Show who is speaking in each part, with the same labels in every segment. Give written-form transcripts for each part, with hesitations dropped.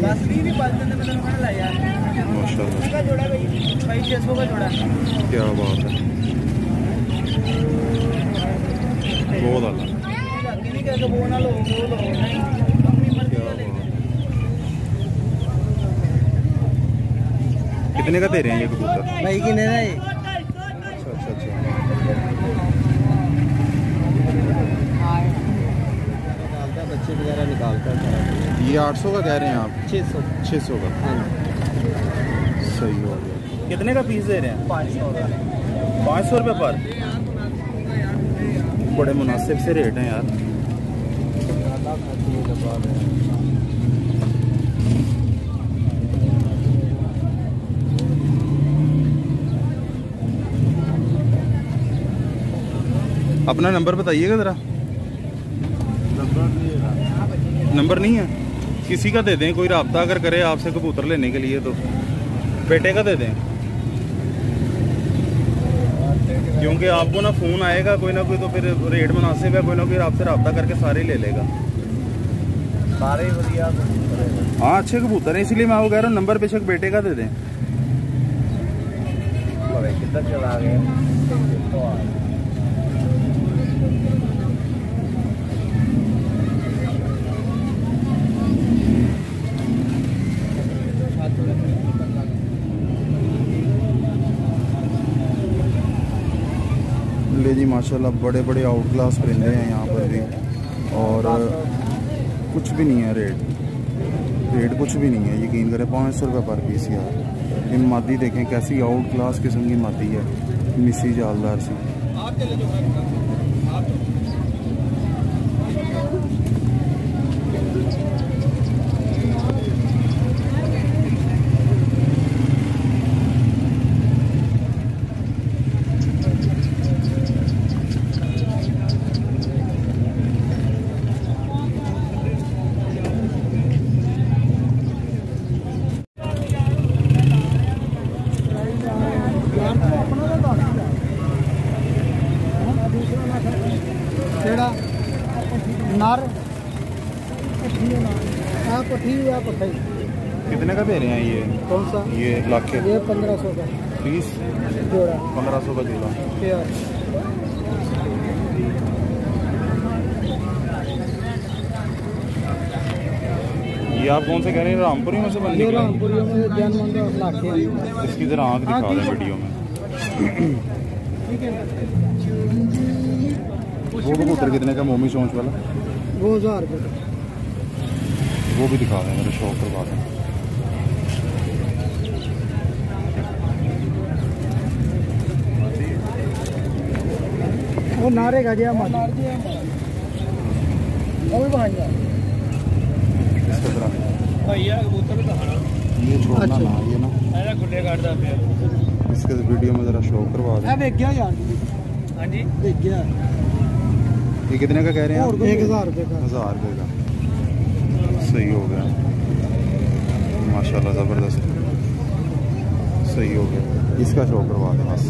Speaker 1: माशाल्लाह,
Speaker 2: भाई 600 का जोड़ा।
Speaker 1: क्या बात है, बहुत आला। कितने का दे रहे हैं ये कबूतर
Speaker 2: भाई कितने का है?
Speaker 1: अच्छा अच्छा अच्छा,
Speaker 2: बच्चे वगैरह निकालता है।
Speaker 1: ये 800 का कह रहे हैं आप? 600 का। सही हो गया। कितने का पीस दे रहे हैं?
Speaker 2: 500 का।
Speaker 1: 500 रुपये पर। बड़े मुनासिब से रेट हैं यार। अपना नंबर बताइएगा ज़रा। नंबर नहीं है, किसी का दे दें, कोई राब्ता अगर करे आपसे कबूतर लेने के लिए तो बेटे का दे दें, क्योंकि आपको ना फ़ोन आएगा कोई ना कोई, तो फिर रेट मुनासिब है, कोई ना कोई आपसे राब्ता करके सारे ले लेगा।
Speaker 2: सारे बढ़िया।
Speaker 1: हाँ अच्छे कबूतर हैं, इसीलिए मैं वो कह रहा हूँ नंबर बेशक बेटे का दे दें।
Speaker 2: कितना चला गया?
Speaker 1: ले जी माशाल्लाह, बड़े बड़े आउट क्लास परिंदे हैं यहाँ पर भी, और कुछ भी नहीं है रेट कुछ भी नहीं है, यकीन करें 500 रुपये पर पीस यार। ये मादी देखें कैसी आउट क्लास किस्म की मादी है, मिसी जालदार सी। कितने का दे रहे हैं ये?
Speaker 2: कौन सा?
Speaker 1: ये लाखे?
Speaker 2: ये 1500 का
Speaker 1: पीस
Speaker 2: जोड़ा।
Speaker 1: 1500 का जोड़ा। ये आप कौन से कह रहे हैं? रामपुरी में से बन
Speaker 2: ये रामपुरी में लाखे।
Speaker 1: इसकी जरा आँख दिखा दें वीडियो में। वो कबूतर कितने का मोमी चोंच वाला?
Speaker 2: वो 1000 रुपये का।
Speaker 1: वो भी दिखा दें, मेरे शौक करवा दें।
Speaker 2: वो नारे का दिया मार।
Speaker 1: ये छोड़ना ना, ये ना इसके वीडियो में जरा शो करवा दें।
Speaker 2: देख गया यार। हाँ जी देख गया।
Speaker 1: ये कितने का कह रहे हैं आप?
Speaker 2: 1000 रुपये का।
Speaker 1: 1000 रुपये का। सही हो गया माशाल्लाह, ज़बरदस्त सही हो गया। इसका शो करवा दें बस।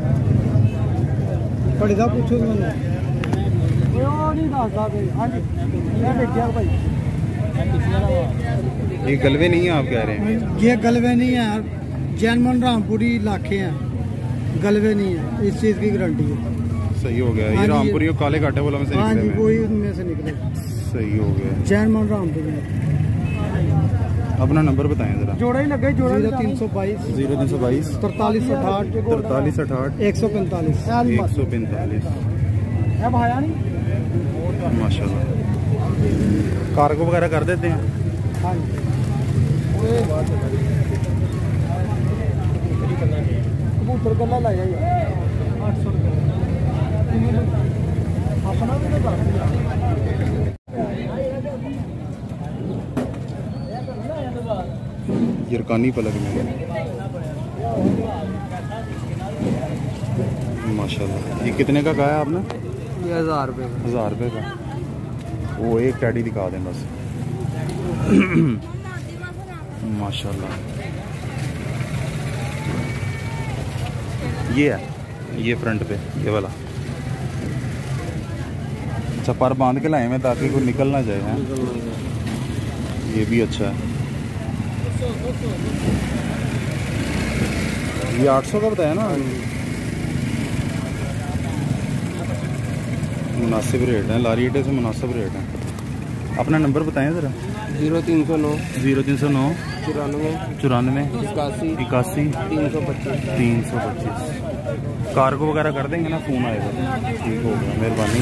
Speaker 2: बड़ी दा पूछो मैंने नहीं दसदा। हाँ जी मैं देखिया भाई।
Speaker 1: ये गलवे नहीं है आप कह रहे हैं?
Speaker 2: ये गलवे नहीं है, जैनमन रामपुरी लाखे हैं, गलवे नहीं है, इस चीज़ की गारंटी है।
Speaker 1: सही हो गया। ये रामपुरी और काले कांटे वाला में से
Speaker 2: हाँ जी,
Speaker 1: निकले?
Speaker 2: वही उनमें से निकले।
Speaker 1: सही हो गया।
Speaker 2: जैनमन रामपुरी।
Speaker 1: अपना नंबर बताएं जरा।
Speaker 2: जोड़ा ही लगे, जोड़ा 0322
Speaker 1: 0322
Speaker 2: 4368
Speaker 1: 4368
Speaker 2: 145
Speaker 1: 145।
Speaker 2: है भाया नहीं।
Speaker 1: माशाल्लाह, कार्गो वगैरह कर देते हैं?
Speaker 2: हाँ जी। कबूतर गला ला जाइए 800 रुपये अपना भी तो कर दिया।
Speaker 1: यरकानी पलक में माशाल्लाह। ये कितने का कहा है आपने?
Speaker 2: ये 1000 रुपये का।
Speaker 1: 1000 रुपये का। वो एक टैडी दिखा दें बस। माशाल्लाह, ये है, ये फ्रंट पे ये वाला। अच्छा, पर बांध के लाए मैं ताकि कोई निकल ना जाए हैं। ये भी अच्छा है। ये 800 का बताया ना। मुनासिब रेट है, लारीटे से मुनासिब रेट है। अपना नंबर बताएं ज़रा।
Speaker 2: 0309
Speaker 1: 0309 94 81 325। कार्गो वगैरह कर देंगे ना, फ़ोन आएगा। ठीक हो गया, मेहरबानी।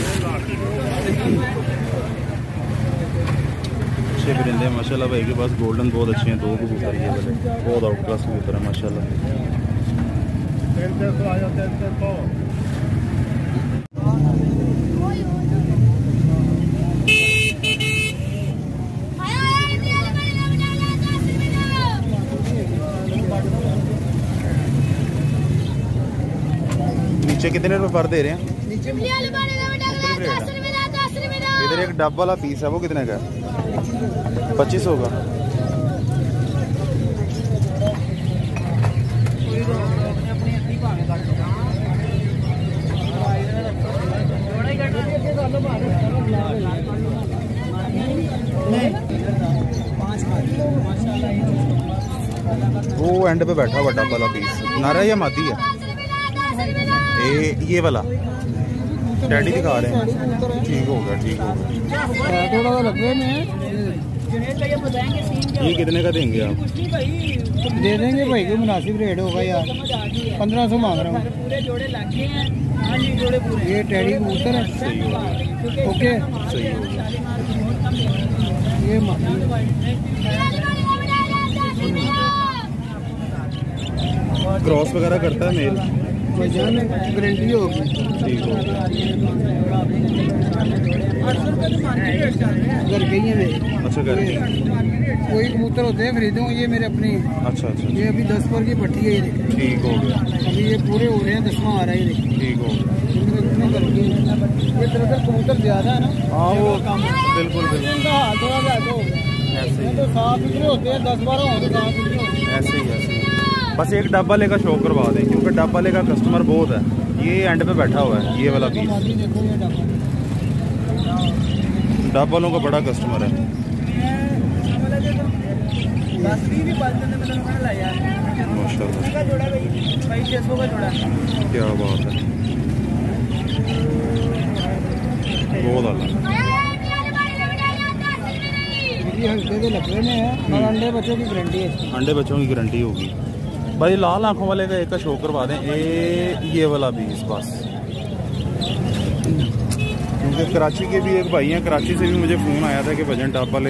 Speaker 1: अच्छे परिंदे माशाल्लाह भाई के पास। गोल्डन बहुत अच्छे हैं, 2 कबूतर ये वाले बहुत आउट क्लास कबूतर है माशाल्लाह। नीचे कितने रुपए पर दे रहे हैं? इधर एक डब वाला पीस है, वो कितने का? 2500 का। वो एंड पे बैठा हुआ डब वाला पीस नारा या मादी है? ये वाला डैडी दिखा रहे हैं। ठीक हो गया, ठीक हो गया।
Speaker 2: थोड़ा लगे में
Speaker 1: ये कितने का देंगे आप?
Speaker 2: दे देंगे भाई, को मुनासिब रेट होगा यार। 1500 मांग रहा हूँ। ये टैडी कबूतर है।
Speaker 1: सही हो गया,
Speaker 2: ओके
Speaker 1: सही हो गया।
Speaker 2: ये
Speaker 1: क्रॉस वगैरह करता है मेल?
Speaker 2: गारंटी होगी।
Speaker 1: ठीक हो गया।
Speaker 2: घर गई है मेरी।
Speaker 1: अच्छा, घर की।
Speaker 2: कोई कबूतर होते हैं खरीदूँ, ये मेरे अपने।
Speaker 1: अच्छा अच्छा,
Speaker 2: ये अभी 10 पर की पट्टी है ये।
Speaker 1: ठीक हो गया।
Speaker 2: अभी ये पूरे हो रहे हैं, 10वां आ रहा है ये।
Speaker 1: ठीक हो गया।
Speaker 2: ये तरह कबूतर ज्यादा है ना।
Speaker 1: हाँ वो बिल्कुल बिल्कुल
Speaker 2: थोड़ा
Speaker 1: ऐसे ही
Speaker 2: तो साफ सुथरे होते हैं, 10-12 होते साफ सुथरे होते हैं।
Speaker 1: ऐसे ही ऐसे ही। बस एक डब वाले का शो करवा दें, क्योंकि डब वाले का कस्टमर बहुत है। ये एंड पे बैठा हुआ है, ये वाला पीस।
Speaker 2: देखो ये
Speaker 1: डब वालों का बड़ा कस्टमर है। माशाल्लाह, क्या बात है, बहुत आला।
Speaker 2: हल्के के लकड़े में है और अंडे बच्चों की गारंटी है।
Speaker 1: अंडे बच्चों की गारंटी होगी भाई। लाल आंखों वाले का एक का शो करवा दें, ये वाला भी इस पास। क्योंकि कराची के भी एक भाई हैं, कराची से भी मुझे फ़ोन आया था कि भजन टॉप वाले।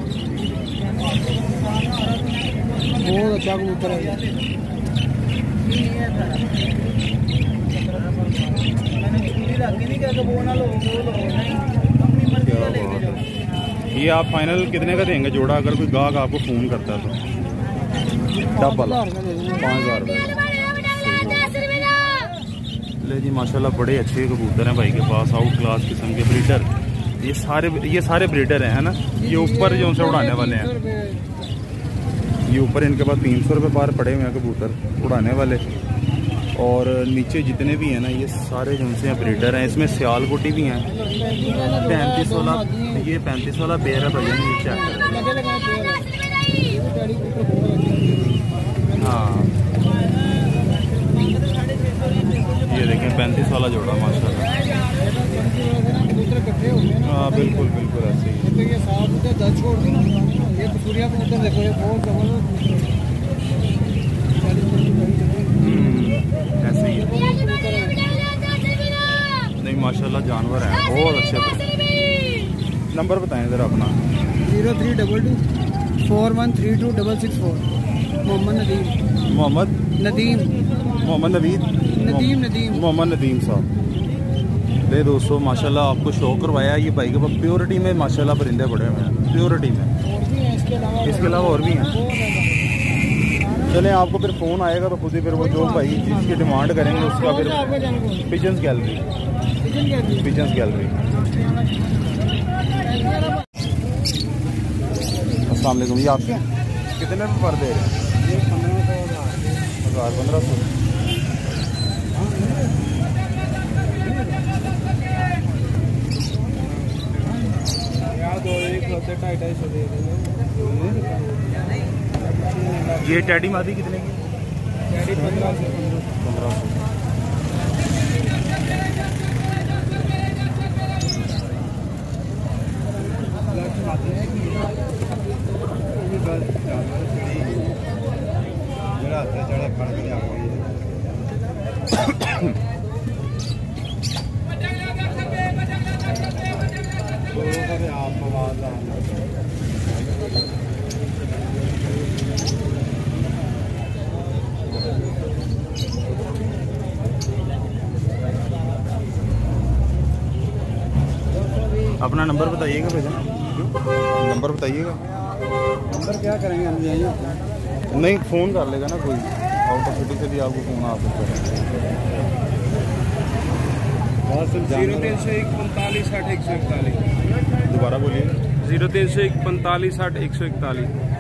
Speaker 2: बहुत अच्छा कबूतर है।
Speaker 1: क्या बात है। ये आप फाइनल कितने का देंगे जोड़ा, अगर कोई गाहक आपको फ़ोन करता है तो? डब वाला 5000 रुपये। ले जी माशाल्लाह, बड़े अच्छे कबूतर हैं भाई के पास, आउट क्लास किस्म के ब्रीडर। ये सारे ब्रीडर हैं, है ना? ये ऊपर जो उनसे उड़ाने वाले हैं, ये ऊपर इनके पास 300 रुपये पार पड़े हुए हैं कबूतर उड़ाने वाले। और नीचे जितने भी हैं ना, ये सारे जो उनसे ब्रीडर हैं। इसमें सियालकोटी भी हैं। 35 वाला, ये 35 वाला पेयर है भैया, ये चेक करें। हाँ ये देखें, 35 वाला जोड़ा माशाल्लाह। हाँ बिल्कुल बिल्कुल ऐसे ही।
Speaker 2: ये साफ सुथरे 10 छोड़ दो ना। ये सूर्या कबूतर देखो, ये बहुत जबरदस्त
Speaker 1: ऐसे ही है। नहीं माशाल्लाह जानवर हैं, बहुत अच्छे। नंबर बताएं ज़रा अपना।
Speaker 2: 0322 4132 मोहम्मद नदीम
Speaker 1: मोहम्मद नदीम साहब। ले दोस्तों माशाल्लाह, आपको शो करवाया। ये भाई के पास प्योरिटी में माशाल्लाह परिंदे बड़े हुए हैं, प्योरिटी में। इसके अलावा और भी हैं। चलें, आपको फिर फ़ोन आएगा तो खुद ही फिर वो जो भाई जिसकी डिमांड करेंगे उसका फिर। Pigeons gallery. अस्सलाम वालेकुम, ये आपके हैं? कितने रुपये पर दे रहे हैं? 1500। ये टैडी मादी कितने की? 1500। अपना नंबर बताइएगा भैया, नंबर बताइएगा।
Speaker 2: नंबर क्या करेंगे हम यहीं
Speaker 1: नहीं, फ़ोन कर लेगा ना कोई, आउट ऑफ सिटी से भी आपको फ़ोन आ सकता है।
Speaker 3: 0301 45 60 141।
Speaker 1: दोबारा बोलिए।
Speaker 3: 0301 45 60 141।